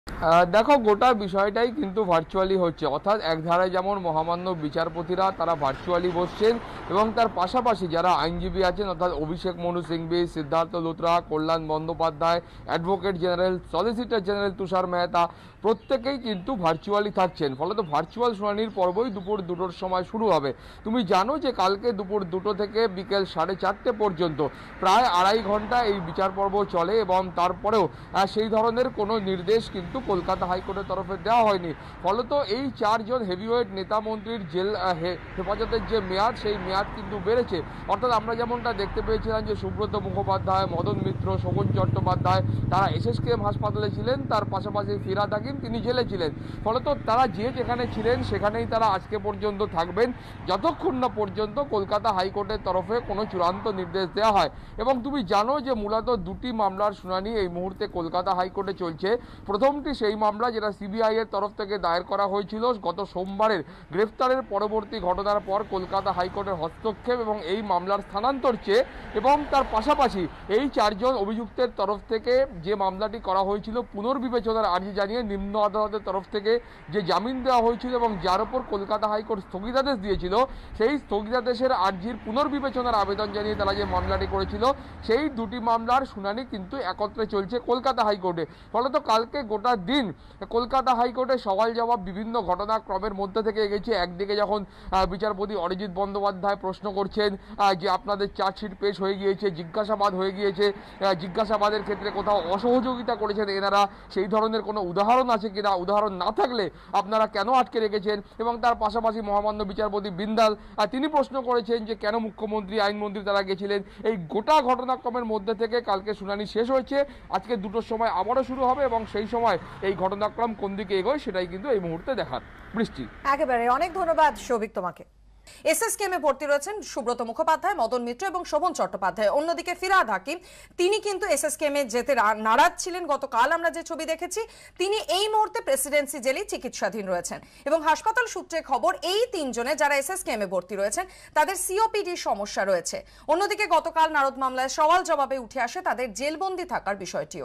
দেখো, গোটা বিষয়টাই কিন্তু ভার্চুয়ালি হচ্ছে, অর্থাৎ এক ধারায় যেমন মহামান্য বিচারপতিরা তারা ভার্চুয়ালি বসছেন এবং তার পাশাপাশি যারা আইনজীবী আছেন অর্থাৎ Abhishek Manu Singhvi, Siddharth Luthra, Kalyan Bandyopadhyay, advocate general, solicitor general Tushar Mehta প্রত্যেকেই কিন্তু ভার্চুয়ালি থাকছেন। ফলে তো ভার্চুয়াল শুনানির পর্বই দুপুর 2টোর সময় শুরু হবে। তুমি জানো যে কালকে দুপুর 2টো থেকে বিকেল 4:30 পর্যন্ত প্রায় 2.5 ঘন্টা এই বিচার পর্ব চলে এবং তারপরেও সেই ধরনের কোনো নির্দেশ কিন্তু কলকাতা হাইকোর্টের তরফে দেওয়া হয়নি। ফলত এই 4 জন হেভিওয়েট নেতা মন্ত্রীর জেল হেফাজতের যে মেয়াদ, সেই মেয়াদ কিন্তু বেড়েছে। অর্থাৎ আমরা যেমনটা দেখতে পেয়েছিলাম যে সুব্রত মুখোপাধ্যায়, মদন মিত্র, শোভন চট্টোপাধ্যায় তারা এসএসকেএম হাসপাতালে ছিলেন, তার পাশাপাশি ফিরহাদ হাকিম তিনি জেলে ছিলেন। ফলত তারা যে যেখানে ছিলেন সেখানেই তারা আজকে পর্যন্ত থাকবেন যতক্ষণ না পর্যন্ত কলকাতা হাইকোর্টের তরফে কোনো চূড়ান্ত নির্দেশ দেওয়া হয়। এবং তুমি জানো যে মূলত 2টি মামলার শুনানি এই মুহূর্তে কলকাতা হাইকোর্টে চলছে। প্রথমটি সেই মামলা যেটা সিবিআই এর তরফ থেকে দায়ের করা হয়েছিল গত সোমবারের গ্রেফতারের পরবর্তী ঘটনার পর কলকাতা হাইকোর্টের হস্তক্ষেপ এবং এই মামলার স্থানান্তর চেয়ে, এবং তার পাশাপাশি এই 4 জন অভিযুক্তের তরফ থেকে যে মামলাটি করা হয়েছিল পুনর্বিবেচনার আর্জি জানিয়ে নিম্ন আদালতের তরফ থেকে যে জামিন দেওয়া হয়েছিল এবং যার উপর কলকাতা হাইকোর্ট স্থগিতাদেশ দিয়েছিল, সেই স্থগিতাদেশের আর্জির পুনর্বিবেচনার আবেদন জানিয়ে তারা যে মামলাটি করেছিল, সেই 2টি মামলার শুনানি কিন্তু একত্রে চলছে কলকাতা হাইকোর্টে। ফলত কালকে গোটা দিন কলকাতা হাইকোর্টে সওয়াল জবাব বিভিন্ন ঘটনাক্রমের মধ্যে থেকে গেছে। একদিকে যখন বিচারপতি অরিজিৎ বন্দ্যোপাধ্যায় প্রশ্ন করছেন যে আপনাদের চার্জশিট পেশ হয়ে গিয়েছে, জিজ্ঞাসাবাদ হয়ে গিয়েছে, জিজ্ঞাসাবাদের ক্ষেত্রে কোথাও অসহযোগিতা করেছেন এনারা, সেই ধরনের কোনো উদাহরণ আছে কিনা, উদাহরণ না থাকলে আপনারা কেন আটকে রেখেছেন। এবং তার পাশাপাশি মহামান্য বিচারপতি বিন্দাল তিনি প্রশ্ন করেছেন যে কেন মুখ্যমন্ত্রী, আইনমন্ত্রী তারা গেছিলেন। এই গোটা ঘটনাক্রমের মধ্যে থেকে কালকে শুনানি শেষ হয়েছে, আজকে 2টোর সময় আবারও শুরু হবে এবং সেই সময় এই ঘটনাক্রম কোন দিকে এগোয় সেটাই কিন্তু এই মুহূর্তে দেখার। বৃষ্টি, একেবারে অনেক ধন্যবাদ সৌভিক তোমাকে। এসএসকেএমে ভর্তি রয়েছেন সুব্রত মুখোপাধ্যায়, মদন মিত্র এবং শোভন চট্টোপাধ্যায়। অন্যদিকে ফিরহাদ হাকিম তিনি কিন্তু এসএসকেএমে যেতে নারাজ ছিলেন। গতকাল আমরা যে ছবি দেখেছি, তিনি এই মুহূর্তে প্রেসিডেন্সি জেলে চিকিৎসাধীন রয়েছেন এবং হাসপাতাল সূত্রে খবর এই 3 জনে যারা এসএসকেএমে ভর্তি রয়েছেন তাদের সিওপিডির সমস্যা রয়েছে। অন্যদিকে গতকাল নারদ মামলায় সওয়াল জবাবে উঠে আসে তাদের জেলবন্দি থাকার বিষয়টিও।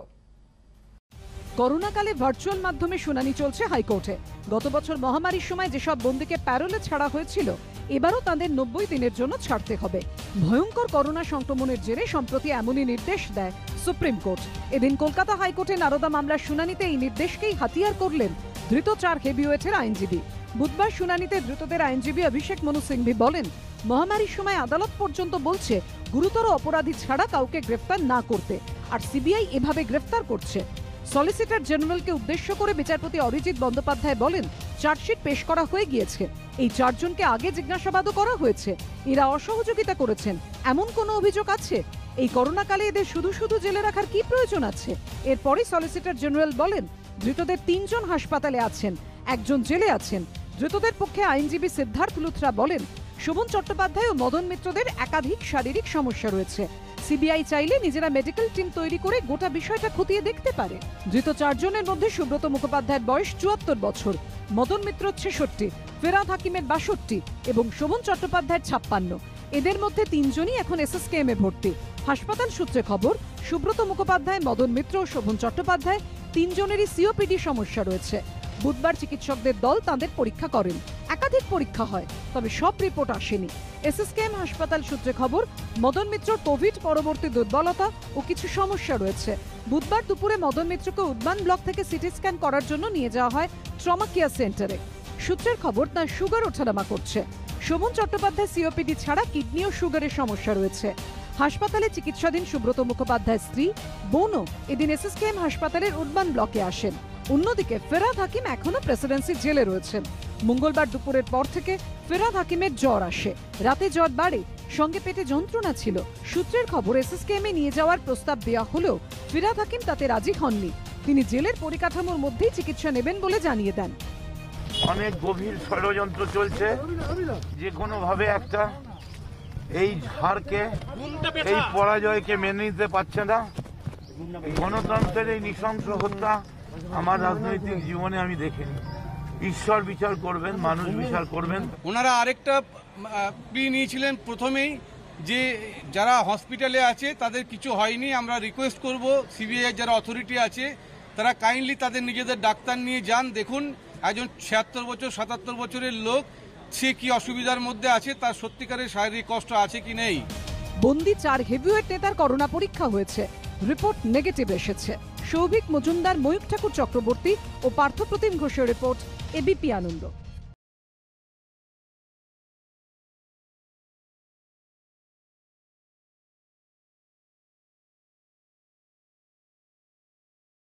করোনাকালে ভার্চুয়াল মাধ্যমে শুনানি চলছে হাইকোর্টে। গত বছর মহামারীর সময় যেসব বন্দীকে প্যারোলে ছাড়া হয়েছিল, এবারও তাদের 90 দিনের জন্য ছাড়তে হবে। ভয়ঙ্কর করোনা সংক্রমণের জেরে সম্প্রতি এমনই নির্দেশ দেয় সুপ্রিম কোর্ট। এদিন কলকাতা হাইকোর্টে নারদা মামলার শুনানিতে এই নির্দেশকেই হাতিয়ার করলেন ধৃত 4 হেভিওয়েটের আইনজীবী। বুধবার শুনানিতে ধৃতদের আইনজীবী অভিষেক মনু সিংভি বলেন, মহামারীর সময় আদালত পর্যন্ত বলছে গুরুতর অপরাধী ছাড়া কাউকে গ্রেফতার না করতে, আর সিবিআই এভাবে গ্রেফতার করছে। সলিসিটর জেনারেলকে উদ্দেশ্য করে বিচারপতি অরিজিৎ বন্দ্যোপাধ্যায় বলেন, চার্জশিট পেশ করা হয়ে গিয়েছে। এই 4 জনকে আগে জিজ্ঞাসাবাদও করা হয়েছে। এরা অসহযোগিতা করেছেন এমন কোনো অভিযোগ আছে? এই করোনাকালে এদের শুধু শুধু জেলে রাখার কি প্রয়োজন আছে? এরপরই সলিসিটর জেনারেল বলেন, ধৃতদের 3 জন হাসপাতালে আছেন, 1 জন জেলে আছেন। ধৃতদের পক্ষে আইনজীবী সিদ্ধার্থ লুথরা বলেন, শোভন চট্টোপাধ্যায় ও মদন মিত্রদের একাধিক শারীরিক সমস্যা রয়েছে। সিবিআই চাইলে নিজেরা মেডিকেল টিম তৈরি করে গোটা বিষয়টা খতিয়ে দেখতে পারে। ধৃত 4 জনের মধ্যে সুব্রত মুখোপাধ্যায়ের বয়স 74 বছর, মদন মিত্র 66, ফিরহাদ হাকিমের 62 এবং শোভন চট্টোপাধ্যায়ের 56। এদের মধ্যে 3 জনই এখন এসএসকেএমে ভর্তি। হাসপাতাল সূত্রে খবর, সুব্রত মুখোপাধ্যায়, মদন মিত্র ও শোভন চট্টোপাধ্যায় 3 জনেরই সিওপিডি সমস্যা রয়েছে। বুধবার চিকিৎসকদের দল তাদের পরীক্ষা করেন। একাধিক পরীক্ষা হয়, তবে সব রিপোর্ট আসেনি। এসএসকেএম হাসপাতাল সূত্রে খবর, মদন মিত্রর কোভিড পরবর্তী দুর্বলতা ও কিছু সমস্যা রয়েছে। বুধবার দুপুরে মদন মিত্রকে উদ্যান ব্লক থেকে সিটি স্ক্যান করার জন্য নিয়ে যাওয়া হয় ট্রমা কেয়ার সেন্টারে। সূত্রের খবর, তার সুগার ওঠানামা করছে। শোভন চট্টোপাধ্যায় সিওপিডি ছাড়া কিডনি ও সুগারের সমস্যা রয়েছে। হাসপাতালে চিকিৎসাধীন সুব্রত মুখোপাধ্যায়ের স্ত্রী, বোনও এদিন এসএসকেএম হাসপাতালের উদ্যান ব্লকে আসেন। অন্যদিকে ফিরহাদ হাকিম এখনো প্রেসিডেন্সি জেলে রয়েছেন। মঙ্গলবার দুপুরের পর থেকে ফিরহাদ হাকিমের জ্বর আসে, রাতে জ্বর বাড়ে, সঙ্গে পেটে যন্ত্রণা ছিল। সূত্রের খবর, এসএসকেএমে নিয়ে যাওয়ার প্রস্তাব দেওয়া হলেও ফিরহাদ হাকিম তাতে রাজি হননি। তিনি জেলের পরিকাঠামোর মধ্যেই চিকিৎসা নেবেন বলে জানিয়ে দেন। অনেক গভীর ষড়যন্ত্র চলছে, যে কোনোভাবে একটা এই হারকে, এই পরাজয়কে মেনে নিতে পারছে না। গণতন্ত্রের এই নৃশংস হত্যা আমার রাজনৈতিক জীবনে আমি দেখিনি। ঈশ্বর বিচার করবেন, মানুষ বিচার করবেন। ওনারা আরেকটা প্লি নিয়েছিলেন প্রথমেই, যে যারা হসপিটালে আছে তাদের কিছু হয়নি। আমরা রিকোয়েস্ট করব সিবিআই যারা অথরিটি আছে তারা কাইন্ডলি তাদের নিজেদের ডাক্তার নিয়ে যান। দেখুন একজন 76 বছর 77 বছরের লোক, সে কি অসুবিধার মধ্যে আছে, তার সত্যিকারের শারীরিক কষ্ট আছে কি নেই। বন্দি 4 হেভিওয়েট নেতার করোনা পরীক্ষা হয়েছে, রিপোর্ট নেগেটিভ এসেছে। সৌভিক মজুমদার, ময়ূক ঠাকুর চক্রবর্তী ও পার্থপ্রতিম ঘোষের রিপোর্ট, এবিপি আনন্দ।